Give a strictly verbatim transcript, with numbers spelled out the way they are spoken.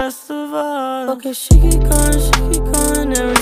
rest of us. Okay, she keep going, she keep going, every